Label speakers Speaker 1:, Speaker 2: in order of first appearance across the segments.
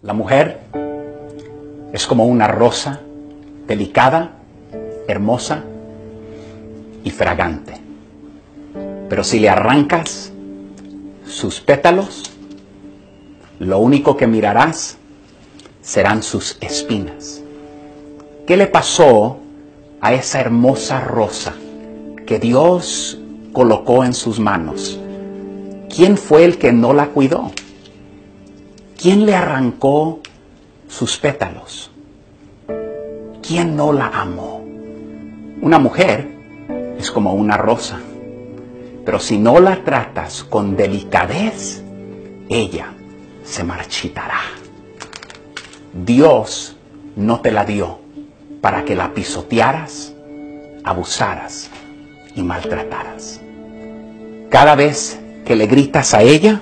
Speaker 1: La mujer es como una rosa delicada, hermosa y fragante. Pero si le arrancas sus pétalos, lo único que mirarás serán sus espinas. ¿Qué le pasó a esa hermosa rosa que Dios colocó en sus manos? ¿Quién fue el que no la cuidó? ¿Quién le arrancó sus pétalos? ¿Quién no la amó? Una mujer es como una rosa, pero si no la tratas con delicadez, ella se marchitará. Dios no te la dio para que la pisotearas, abusaras y maltrataras. Cada vez que le gritas a ella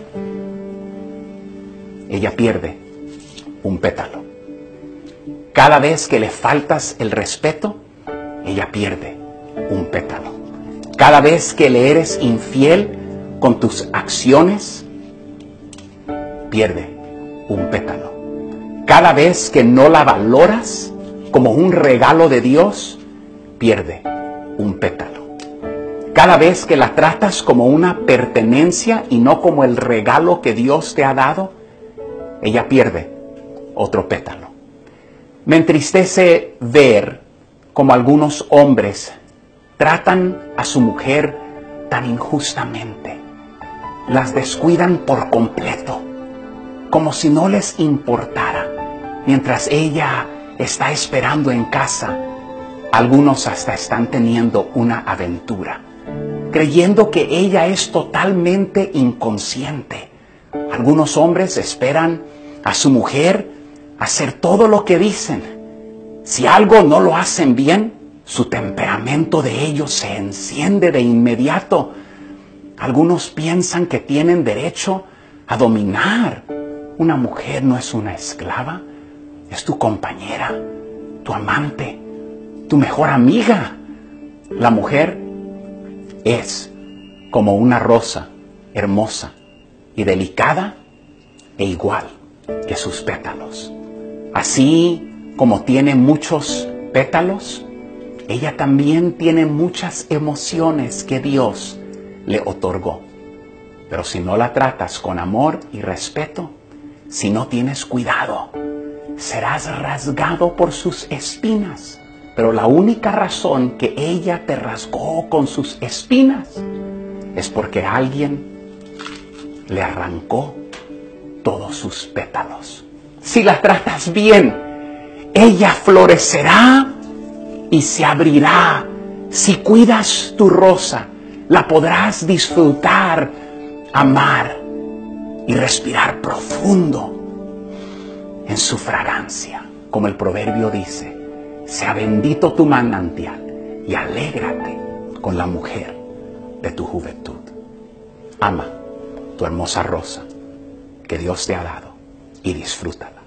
Speaker 1: pierde un pétalo. Cada vez que le faltas el respeto, ella pierde un pétalo. Cada vez que le eres infiel con tus acciones, pierde un pétalo. Cada vez que no la valoras como un regalo de Dios, pierde un pétalo. Cada vez que la tratas como una pertenencia y no como el regalo que Dios te ha dado, ella pierde otro pétalo. Me entristece ver cómo algunos hombres tratan a su mujer tan injustamente. Las descuidan por completo, como si no les importara. Mientras ella está esperando en casa, algunos hasta están teniendo una aventura, creyendo que ella es totalmente inconsciente. Algunos hombres esperan a su mujer hacer todo lo que dicen. Si algo no lo hacen bien, su temperamento de ellos se enciende de inmediato. Algunos piensan que tienen derecho a dominar. Una mujer no es una esclava, es tu compañera, tu amante, tu mejor amiga. La mujer es como una rosa hermosa y delicada e igual que sus pétalos. Así como tiene muchos pétalos, ella también tiene muchas emociones que Dios le otorgó. Pero si no la tratas con amor y respeto, si no tienes cuidado, serás rasgado por sus espinas. Pero la única razón que ella te rasgó con sus espinas es porque alguien le arrancó todos sus pétalos. Si la tratas bien, ella florecerá y se abrirá. Si cuidas tu rosa, la podrás disfrutar, amar y respirar profundo en su fragancia. Como el proverbio dice, sea bendito tu manantial y alégrate con la mujer de tu juventud. Ama tu hermosa rosa que Dios te ha dado y disfrútala.